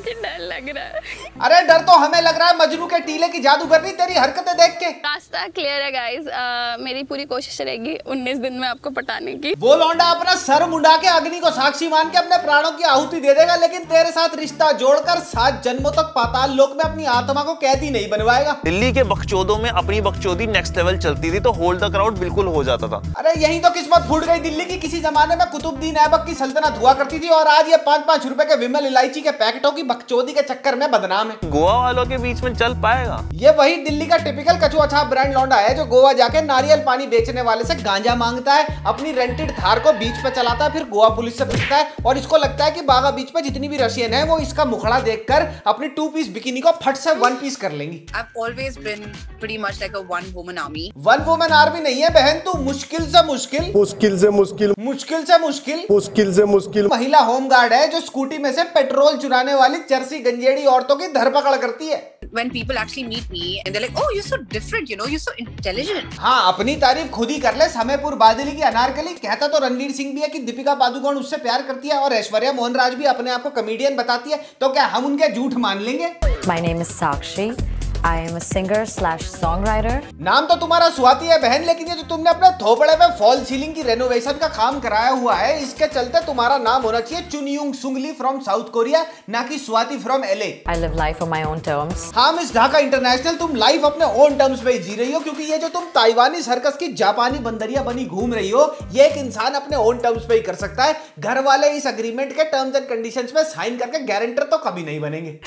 मुझे डर लग रहा है। अरे डर तो हमें लग रहा है मजनू के टीले की जादूगरनी तेरी हरकतें देख के। रास्ता क्लियर है गाइस, मेरी पूरी कोशिश रहेगी 19 दिन में आपको पटाने की। वो लौंडा अपना सर मुंडा के अग्नि को साक्षी मान के अपने प्राणों की आहुति दे देगा, लेकिन तेरे साथ रिश्ता जोड़कर 7 जन्मों तक पाताल लोक में अपनी आत्मा को कैदी नहीं बनवाएगा। दिल्ली के बकचोदों में अपनी बकचोदी नेक्स्ट लेवल चलती थी तो होल्ड द क्राउड बिल्कुल हो जाता था। अरे यही तो किस्मत फूट गई दिल्ली की। किसी जमाने में कुतुबुद्दीन ऐबक की सल्तनत हुआ करती थी और आज ये 5-5 रुपए के विमल इलायची के पैकेटों की बकचोदी के चक्कर में बदनाम है। गोवा वालों के बीच में चल पाएगा? ये वही दिल्ली का टिपिकल कछुआ छाप ब्रांड लौंडा है जो गोवा जाके नारियल पानी बेचने वाले से गांजा मांगता है, अपनी रेंटेड थार को बीच पे चलाता है, फिर गोवा पुलिस से पूछता है और इसको लगता है कि बागा बीच पे जितनी भी रशियन है वो इसका मुखड़ा देखकर अपनी 2 पीस बिकिनी को फट से 1 पीस कर लेंगी। I've always been pretty much like a one woman army. 1 woman army नहीं है बहन, तू मुश्किल से मुश्किल मुश्किल से मुश्किल मुश्किल से मुश्किल मुश्किल से मुश्किल महिला होमगार्ड है जो स्कूटी में से पेट्रोल चुराने वाली चरसी गंजेड़ी औरतों की धरपकड़ करती है। When people actually meet me and they're like, oh, you're so different, you know, you're so intelligent. हाँ, अपनी तारीफ खुद ही कर ले। समयपुर बादली की अनारकली कहता तो रणवीर सिंह भी है कि दीपिका पादुकोण उससे प्यार करती है और ऐश्वर्या मोहनराज भी अपने आप को कॉमेडियन बताती है, तो क्या हम उनके झूठ मान लेंगे? My name is Sakshi. I am a singer/songwriter. नाम तो तुम्हारा स्वाति है बहन, लेकिन ये जो तुमने अपने थोपड़े पे फॉल सीलिंग की रेनोवेशन का काम कराया हुआ है, इसके चलते तुम्हारा नाम होना चाहिए Chunyung Sungli from South Korea, ना कि Swati from LA। I live life on my own terms. हाँ मिस ढाका इंटरनेशनल, तुम लाइफ अपने ओन टर्म्स पे ही जी रही हो, क्योंकि ये जो तुम ताइवानी सर्कस की जापानी बंदरिया बनी घूम रही हो, ये एक इंसान अपने ओन टर्म्स पे ही कर सकता है। घर वाले इस एग्रीमेंट के टर्म्स एंड कंडीशंस में साइन करके गारंटर तो कभी नहीं बनेंगे।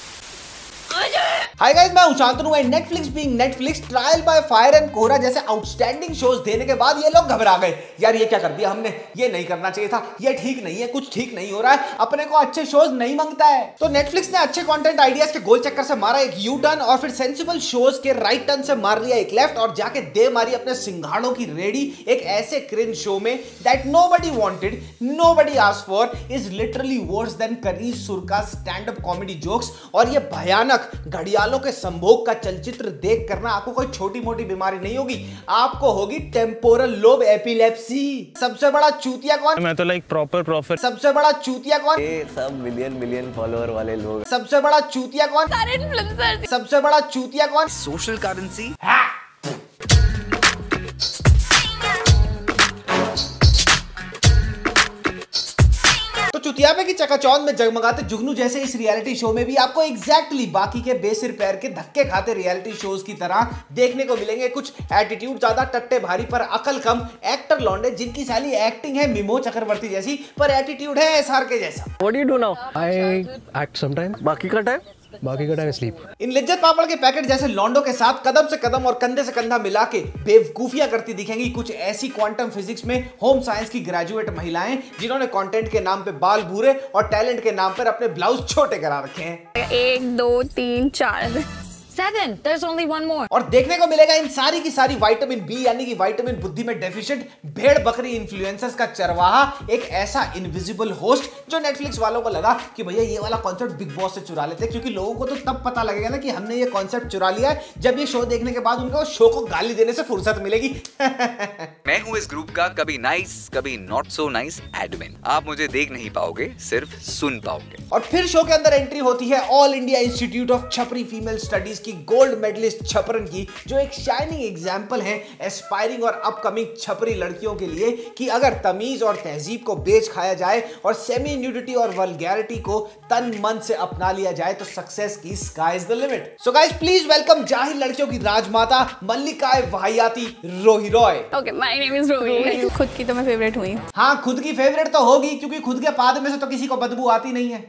हाय गाइस, मैं हूं Shantanu and Netflix being Netflix Trial by Fire and Kohrra जैसे आउटस्टैंडिंग शोज देने के बाद ये लोग घबरा गए। यार ये क्या कर दिया हमने, ये नहीं करना चाहिए था, ये ठीक नहीं है, कुछ ठीक नहीं हो रहा है, अपने को अच्छे शोज नहीं मांगता है। तो नेटफ्लिक्स ने अच्छे कंटेंट आइडियाज के गोल चक्कर से मारा एक यू टर्न और फिर सेंसिबल शोज के राइट टर्न से मार लिया एक लेफ्ट और जाके दे मारी अपने सिंघाड़ों की रेडी एक ऐसे क्रिंज शो में that nobody wanted, nobody asked for, is literally worse than करीज सुर का स्टैंड अप कॉमेडी जोक्स। और ये भयानक घड़ियालों के संभोग का चलचित्र देख करना आपको कोई छोटी मोटी बीमारी नहीं होगी, आपको होगी टेम्पोरल लोब एपिलेप्सी। सबसे बड़ा चूतिया कौन? मैं तो लाइक प्रॉपर सबसे बड़ा चूतिया कौन? ये सब मिलियन फॉलोअर वाले लोग। सबसे बड़ा चूतिया कौन? सारे इन्फ्लुएंसर्स। सबसे बड़ा चूतिया कौन? Social currency. तो चुतियापे की चकाचौंध में जगमगाते जुगनू जैसे इस रियलिटी शो में भी आपको एग्जैक्टली बाकी के बेसिर पैर के धक्के खाते रियलिटी शोज की तरह देखने को मिलेंगे। कुछ एटीट्यूड ज्यादा, टट्टे भारी पर अकल कम एक्टर लौंडे जिनकी साली एक्टिंग है मिमो चक्रवर्ती जैसी पर एटीट्यूड है SRK जैसा। What do you do now? I act sometimes. बाकी का टाइम sleep. इन लिज्जत पापड़ के पैकेट जैसे लौंडों के साथ कदम से कदम और कंधे से कंधा मिला के बेवकूफियां करती दिखेंगी कुछ ऐसी क्वांटम फिजिक्स में होम साइंस की ग्रेजुएट महिलाएं जिन्होंने कंटेंट के नाम पे बाल भूरे और टैलेंट के नाम पर अपने ब्लाउज छोटे करा रखे हैं। 1 2 3 4 7. There's only one more. और देखने को मिलेगा इन सारी की सारी विटामिन बी यानी कि विटामिन बुद्धि में डेफिशिएंट भेड़ बकरी इन्फ्लुएंसर्स का चरवाहा एक ऐसा इनविजिबल होस्ट जो नेटफ्लिक्स वालों को लगा कि भैया ये वाला कॉन्सेप्ट बिग बॉस से चुरा लेते, क्योंकि लोगों को तो तब पता लगेगा ना कि हमने ये कॉन्सेप्ट चुरा लिया है जब ये शो देखने के बाद उनको शो को गाली देने से फुर्सत मिलेगी। मैं हूं इस ग्रुप का कभी नाइस कभी नॉट सो नाइस एडमिन। आप मुझे देख नहीं पाओगे, सिर्फ सुन पाओगे। और फिर शो के अंदर एंट्री होती है ऑल इंडिया इंस्टीट्यूट ऑफ छपरी फीमेल स्टडीज की गोल्ड मेडलिस्ट छपरन की, जो एक शाइनिंग एग्जाम्पल है एस्पायरिंग और अपकमिंग छपरी लड़कियों के लिए कि अगर तमीज और तहजीब को बेच खाया जाए और सेमी न्यूडिटी और वल्गैरिटी को तन मन से अपना लिया जाए तो सक्सेस की sky is the limit. So guys please welcome जाहिल लड़कियों की राजमाता मल्लिका वाहियाती Rohi Roy. Okay, my name is Rohi. खुद की तो मैं फेवरेट हुई। हाँ, खुद की फेवरेट तो होगी क्योंकि खुद के पाद में से तो किसी को बदबू आती नहीं है।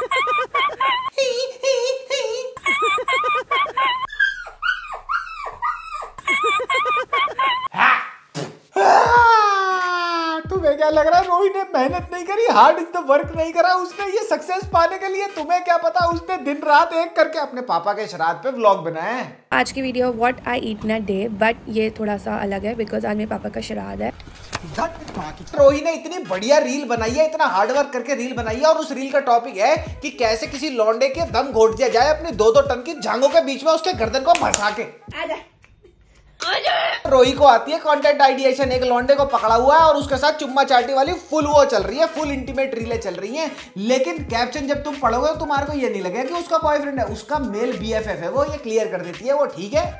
तुम्हें क्या लग रहा है रोही ने मेहनत नहीं करी, हार्ड इज द वर्क नहीं करा उसने ये सक्सेस पाने के लिए? तुम्हें क्या पता उसने दिन रात एक करके अपने पापा के श्राद्ध पे व्लॉग बनाए हैं। आज की video what I eat in a day, but ये थोड़ा सा अलग है बिकॉज आज मेरे पापा का श्राद्ध है। रोही ने इतनी बढ़िया रील बनाई है, इतना हार्डवर्क करके रील बनाई है और उस रील का टॉपिक है कि कैसे किसी लौंडे के दम घोट दिया जाए अपनी 2-2 टन की झांगों के बीच में उसके गर्दन को फंसा के। रोही को आती है कंटेंट आइडिएशन, एक लौंडे को पकड़ा हुआ है और उसके साथ चुम्मा चाटी वाली फुल वो चल रही है, फुल इंटीमेट रीलें चल रही हैं। लेकिन कैप्शन जब तुम पढ़ोगे तो तुम्हारे को ये नहीं लगेगा कि उसका बॉयफ्रेंड है, उसका मेल BFF है, वो ये क्लियर कर देती है। वो ठीक है,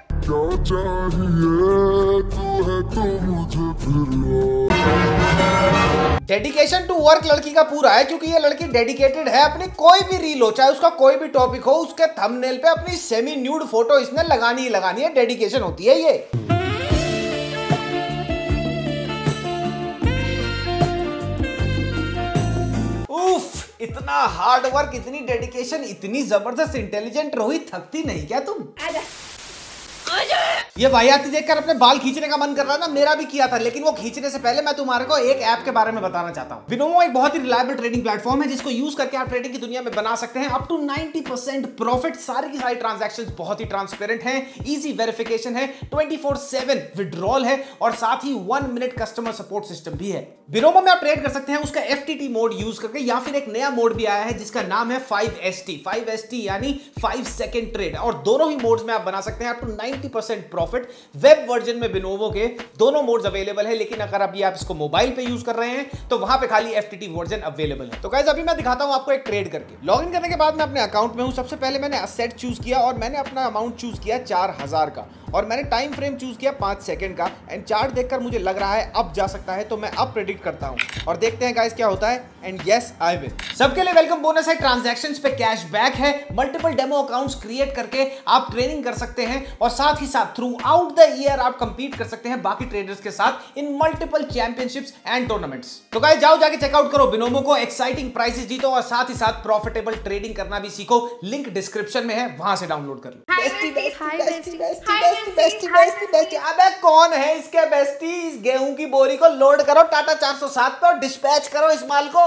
डेडिकेशन टू वर्क लड़की का पूरा है, क्योंकि ये लड़की डेडिकेटेड है। अपनी कोई भी रील हो, चाहे उसका कोई भी टॉपिक हो, उसके थंबनेल पे अपनी सेमी न्यूड फोटो इसने लगानी ही लगानी है। डेडिकेशन होती है ये। उफ, इतना हार्ड वर्क, इतनी डेडिकेशन, इतनी जबरदस्त इंटेलिजेंट रोहित, थकती नहीं क्या तुम? ये वाहियाती देखकर अपने बाल खींचने का मन कर रहा है ना, मेरा भी किया था। लेकिन वो खींचने से पहले मैं तुम्हारे को एक ऐप के बारे में बताना चाहता हूँ। बिनोमो एक बहुत ही रिलायबल ट्रेडिंग प्लेटफॉर्म है, जिसको यूज करके आप ट्रेडिंग की दुनिया में बना सकते हैं अप टू 90% प्रॉफिट। सारी की सारी ट्रांजैक्शंस बहुत ही ट्रांसपेरेंट हैं, इजी वेरिफिकेशन है, 24/7 विड्रॉल है और साथ ही 1 मिनट कस्टमर सपोर्ट सिस्टम भी है। बिनोमो में आप ट्रेड कर सकते हैं उसका FTT मोड यूज करके, या फिर एक नया मोड भी आया है जिसका नाम है 5ST यानी 5 सेकंड ट्रेड, और दोनों ही मोड्स में आप बना सकते हैं up to 90% profit. Web version में बिनोवो के दोनों मोड्स अवेलेबल है, लेकिन अगर आप इसको मोबाइल पे यूज कर रहे हैं तो वहां पे खाली FTT वर्जन अवेलेबल है। तो गाइस अभी मैं दिखाता हूं आपको एक ट्रेड करके। लॉगिन करने के बाद मैं अपने अकाउंट में हूं। सबसे पहले मैंने असेट चूज किया और मैंने अपना अमाउंट चूज किया 4000 का, और मैंने टाइम फ्रेम चूज किया 5 सेकंड का। एंड चार्ट देखकर मुझे लग रहा है अब जा सकता है, तो मैं अब प्रेडिक्ट करता हूं और देखते हैं गाइस क्या होता है। And yes, I will. सबके लिए वेलकम बोनस है, ट्रांजैक्शंस पे कैशबैक है, मल्टीपल डेमो अकाउंट्स क्रिएट करके आप ट्रेनिंग कर सकते हैं, और साथ ही साथ थ्रू आउट द ईयर आप कंपीट कर सकते हैं बाकी ट्रेडर्स के साथ in multiple championships and tournaments. तो गाइस जाओ जाके चेकआउट करो बिनोमो को, एक्साइटिंग प्राइसेस जीतो और साथ ही साथ प्रॉफिटेबल ट्रेडिंग करना भी सीखो। लिंक डिस्क्रिप्शन में है, वहां से डाउनलोड कर लो। बेस्टी, अबे कौन है इसके बेस्टी? इस गेहूं की बोरी को लोड करो टाटा 407 पे और डिस्पैच करो इस माल को।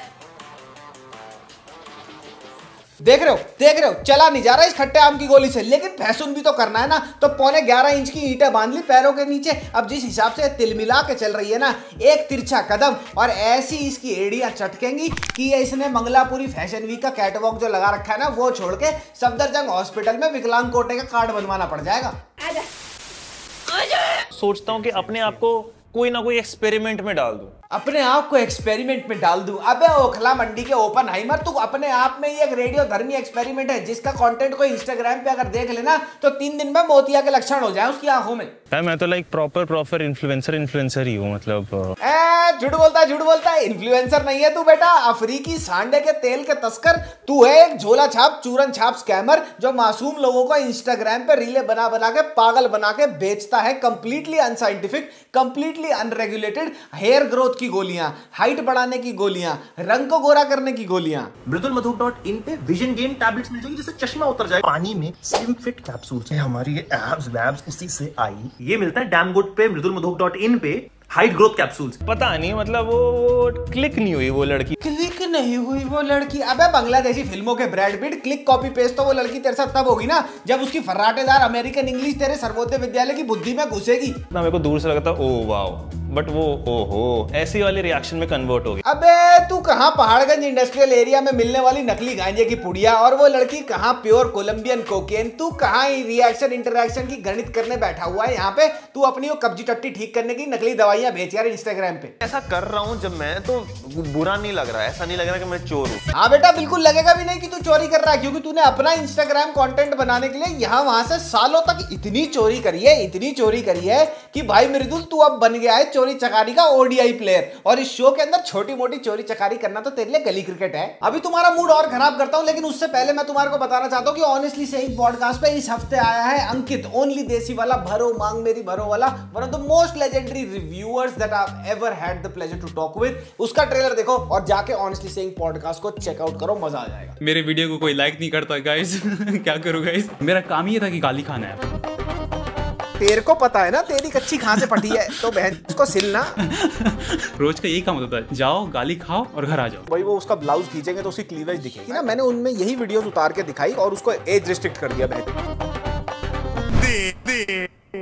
देख रहे हो चला नहीं जा रहा इस खट्टे आम की गोली से, लेकिन फैशन भी तो करना है ना। तो 11.5 इंच की ईंटें बांध ली पैरों के नीचे। अब जिस हिसाब से तिलमिला के चल रही है ना, एक तिरछा कदम और ऐसी इसकी एड़ियां चटकेंगी कि ये इसने मंगलापुरी फैशन वीक का कैटवॉक जो लगा रखा है ना, वो छोड़ के सफदरजंग हॉस्पिटल में विकलांग कोटे का कार्ड बनवाना पड़ जाएगा। सोचता हूँ कि अपने आप को कोई ना कोई एक्सपेरिमेंट में डाल दूं। अपने आप को एक्सपेरिमेंट में डाल दूं? अबे ओखला मंडी के ओपनहाइमर, तू अपने आप में ही एक रेडियो धर्मी एक्सपेरिमेंट है, जिसका कंटेंट कोई इंस्टाग्राम पे अगर देख लेना तो 3 दिन में मोतिया के लक्षण हो जाए उसकी आंखों में। मैं तो लाइक प्रॉपर इन्फ्लुएंसर ही हूँ, मतलब झूठ बोलता है। इन्फ्लुएंसर नहीं है तू बेटा, अफ्रीकी सांडे के तेल के तस्कर। तू है एक झोला छाप चूरन छाप स्कैमर जो मासूम लोगों को इंस्टाग्राम पे रीले बना के पागल बना के बेचता है। Completely unscientific, completely unregulated hair growth की गोलियां, हाइट बढ़ाने की गोलियां, रंग को गोरा करने की गोलियां। मृदुलमधु.in पे विजन गेन टैबलेट्स मिल जाएगी, जिससे चश्मा उतर जाए। पानी में स्लिम फिट कैप्सूल्स है, हमारी ये एब्स वैब्स उसी से आई। ये मिलता है डैम गुड पे, मृदुलमधु.in पे हाइट ग्रोथ कैप्सूल्स। पता नहीं, मतलब वो क्लिक नहीं हुई वो लड़की। क्लिक नहीं हुई वो लड़की? अबे बांग्लादेशी फिल्मों के Brad Pitt, click copy paste तो वो लड़की तेरे साथ तब होगी ना जब उसकी फर्राटेदार अमेरिकन इंग्लिश तेरे सर्वोदय विद्यालय की बुद्धि में घुसेगी ना। मेरे को दूर से लगता ओ वाओ, बट वो ओहो ऐसी वाली रिएक्शन में कन्वर्ट हो गई। अबे तू कहाँ पहाड़गंज इंडस्ट्रियल एरिया में मिलने वाली नकली गांजे की पुड़िया, और वो लड़की कहाँ प्योर कोलंबियन कोकेन। तू कहाँ रिएक्शन इंटरैक्शन की गणित करने बैठा हुआ है यहाँ पे। तू अपनी वो कब्जी टट्टी ठीक करने की नकली दवाइयां बेच यार इंस्टाग्राम पे। ऐसा कर रहा हूँ जब मैं, तो बुरा नहीं लग रहा है, ऐसा नहीं लग रहा कि मैं चोर हूँ। हाँ बेटा, बिल्कुल लगेगा भी नहीं कि तू चोरी कर रहा है, क्योंकि तूने अपना इंस्टाग्राम कंटेंट बनाने के लिए यहाँ वहां से सालों तक इतनी चोरी करी है कि भाई मृदुल तू अब बन गया है चोरी चकारी का ODI प्लेयर। और इस शो के अंदर छोटी मोटी चोरी चकारी करना तो तेरे लिए गली क्रिकेट है। अभी तुम्हारा मूड और खराब करता हूँ, लेकिन उससे पहले मैं तुम्हारे को बताना चाहता हूँ कि ऑनेस्टली सेइंग पॉडकास्ट पे इस हफ्ते आया है अंकित, ओनली देसी वाला, भरो मांग मेरी भरो वाला, one of the most legendary reviewers that I ever had the pleasure to talk with. उसका ट्रेलर देखो और जाके ऑनेस्टली सेइंग पॉडकास्ट को चेकआउट करो, मजा आ जाएगा। मेरे वीडियो को कोई लाइक नहीं करता गाइस। क्या करूं गाइस, मेरा काम ही था कि गाली खाना है। तेरे को पता है ना तेरी कच्ची कहां से फटी है, तो बहन उसको सिलना। रोज का यही काम होता है, जाओ गाली खाओ और घर आ जाओ। भाई वो उसका ब्लाउज खींचेंगे तो उसकी क्लीवेज दिखेगी ना। मैंने उनमें यही वीडियोस उतार के दिखाई और उसको एज रिस्ट्रिक्ट कर दिया बहन।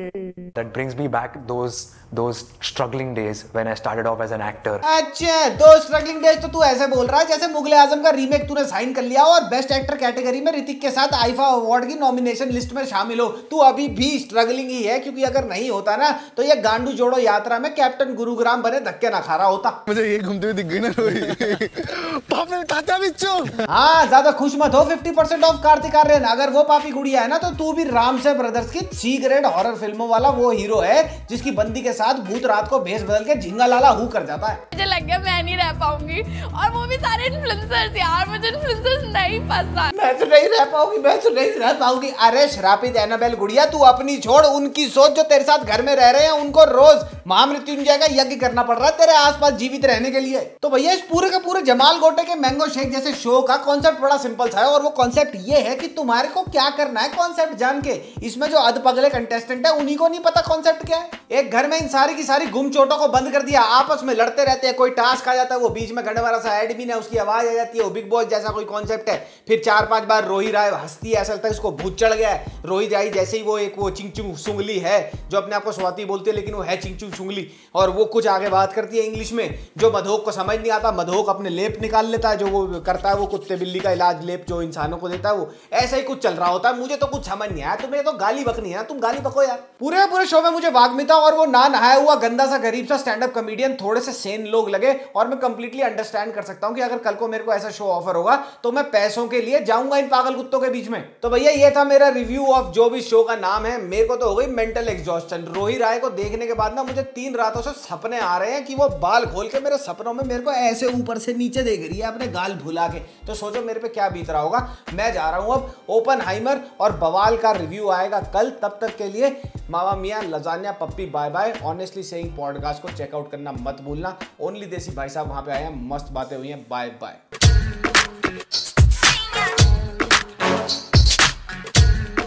That brings me back those struggling days when I started off as an actor. अच्छा, दो स्ट्रगलिंग डेज तो तू ऐसे बोल रहा है जैसे मुगले आजम का रीमेक तूने साइन कर लिया और बेस्ट एक्टर कैटेगरी में ऋतिक के साथ आईफा अवार्ड की नॉमिनेशन लिस्ट में शामिल हो। तू अभी भी स्ट्रगलिंग ही है, क्योंकि अगर नहीं होता ना तो ये गांडू जोड़ो यात्रा में कैप्टन गुरुग्राम बने धक्के ना खा रहा होता। मुझे ये घूमते हुए दिख गई ना रोही। पापी ताता बिच्चू। हाँ, ज्यादा खुश मत हो, 50% ऑफ कार्तिक आर्यन। अगर वो पापी गुड़िया है ना तो तू भी राम से ब्रदर्स की सी ग्रेड हॉरर फिल्मों वाला वो हीरो है जिसकी बंदी के साथ भूत रात को भेष बदल के झिंगा लाला हु कर जाता है। मुझे लग गया मैं नहीं रह पाऊंगी, और वो भी सारे इन्फ्लुएंसर्स। यार मुझे इन्फ्लुएंसर्स नहीं पसंद। मैं तो नहीं रह पाऊंगी, मैं तो नहीं रह पाऊंगी। अरे श्रापित एनाबेल गुड़िया, तू अपनी छोड़, उनकी सोच जो तेरे साथ घर में रह रहे हैं उनको रोज महामृत्युंजय का यज्ञ करना पड़ रहा है तेरे आसपास जीवित रहने के लिए। तो भैया इस पूरे के पूरे जमाल गोटे के मैंगो शेक जैसे शो का कॉन्सेप्ट बड़ा सिंपल सा है, और वो कॉन्सेप्ट ये है कि तुम्हारे को क्या करना है कॉन्सेप्ट जान के। इसमें जो अधपगले कंटेस्टेंट है उन्हीं को नहीं पता कॉन्सेप्ट क्या है। एक घर में इन सारी की सारी गुम चोटों को बंद कर दिया, आपस में लड़ते रहते हैं। कोई टास्क आ जाता है, वो बीच में गंडे वाला सा एडमिन है, उसकी आवाज आ जाती है, वो बिग बॉस जैसा कोई कॉन्सेप्ट है। फिर 4-5 बार रोही राय हंसती है, ऐसा लगता है इसको भूत चढ़ गया है। रोही राय जैसे ही वो चिंगचुंग सुंगली है जो अपने आप को स्वाति बोलती है लेकिन वो है चिंगचुंग सुंगली, और वो कुछ आगे बात करती है इंग्लिश में जो मधोक को समझ नहीं आता। मधोक अपने लेप निकाल लेता है, जो वो करता है वो कुत्ते बिल्ली का इलाज लेप जो इंसानों को देता है, वो ऐसा ही कुछ चल रहा होता है। मुझे तो कुछ समझ नहीं आया, तुम्हें तो गाली बकनी है, तुम गाली बको यार। पूरे शो में मुझे वाग्मिता और वो ना नहाया हुआ गंदा सा गरीब सा स्टैंड अप कॉमेडियन थोड़े से सेन लोग लगे, और मैं कंप्लीटली अंडरस्टैंड कर सकता हूं कि अगर कल को मेरे को ऐसा शो ऑफर होगा तो मैं पैसों के लिए जाऊंगा इन पागल कुत्तों के बीच में। तो भैया ये था मेरा रिव्यू ऑफ जो भी शो का नाम है। मेरे को तो हो गई मेंटल एग्जॉस्टन। रोही राय को देखने के बाद ना मुझे 3 रातों से सपने आ रहे हैं कि वो बाल खोल के मेरे सपनों में मेरे को ऐसे ऊपर से नीचे देख रही है अपने गाल भुला के। तो सोचो मेरे पे क्या बीत रहा होगा। मैं जा रहा हूं अब, ओपनहाइमर और बवाल का रिव्यू आएगा कल। तब तक के लिए मामा मियां लजानिया पप्पी bye bye. Honestly saying podcast को चेकआउट करना मत भूलना। ओनली देसी भाई साहब वहां पे आए हैं, मस्त बातें हुई हैं। Bye bye.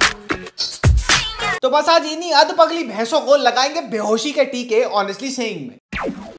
तो बस आज इन्हीं अधपगली भैंसों को लगाएंगे बेहोशी के टीके ऑनेस्टली सेइंग में।